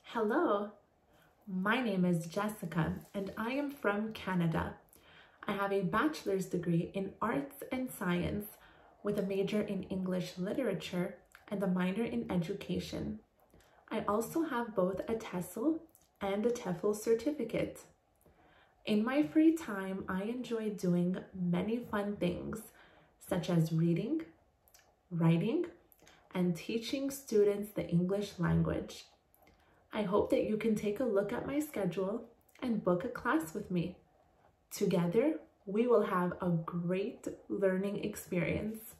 Hello, my name is Jessica and I am from Canada. I have a bachelor's degree in arts and science with a major in English literature and a minor in education. I also have both a TESOL and a TEFL certificate. In my free time, I enjoy doing many fun things such as reading, writing, and teaching students the English language. I hope that you can take a look at my schedule and book a class with me. Together, we will have a great learning experience.